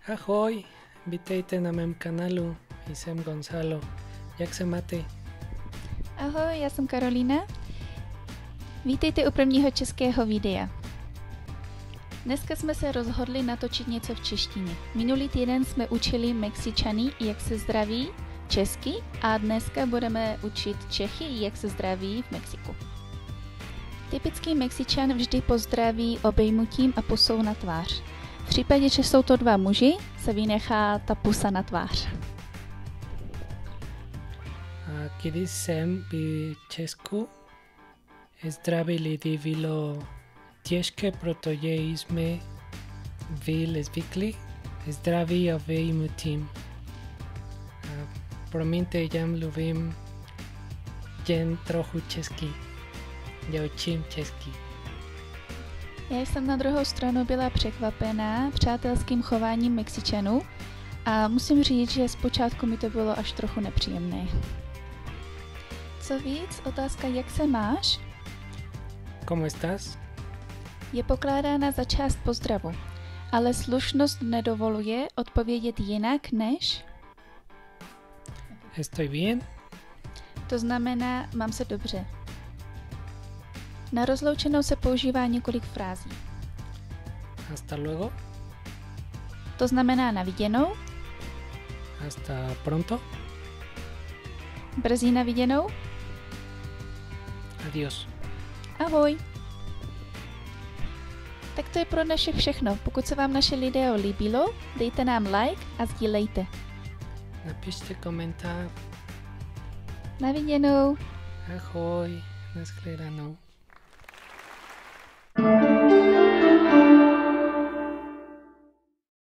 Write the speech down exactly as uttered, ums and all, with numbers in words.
Ahoj, vítejte na mém kanálu, jsem Gonzalo. Jak se máte? Ahoj, já jsem Karolína. Vítejte u prvního českého videa. Dneska jsme se rozhodli natočit něco v češtině. Minulý týden jsme učili Mexičany, jak se zdraví česky, a dneska budeme učit Čechy, jak se zdraví v Mexiku. Typický Mexičan vždy pozdraví obejmutím a pusou na tvář. V případě, že jsou to dva muži, se vynechá ta pusa na tvář. A když jsem v Česku, zdraví lidi bylo těžké, protože jsme byli zvyklí zdraví obejmutím. Promiňte, já mluvím jen trochu česky. Já učím česky. Já jsem na druhou stranu byla překvapená přátelským chováním Mexičanů a musím říct, že zpočátku mi to bylo až trochu nepříjemné. Co víc, otázka jak se máš ¿Cómo estás? je pokládána za část pozdravu, ale slušnost nedovoluje odpovědět jinak než Estoy bien. to znamená mám se dobře. Na rozloučenou se používá několik frází. Hasta luego. To znamená na viděnou, Hasta pronto. brzy na viděnou, Adiós. ahoj. Tak to je pro dnešek všechno. Pokud se vám naše video líbilo, dejte nám like a sdílejte. Napište komentář. Na viděnou. Ahoj. Nashledanou.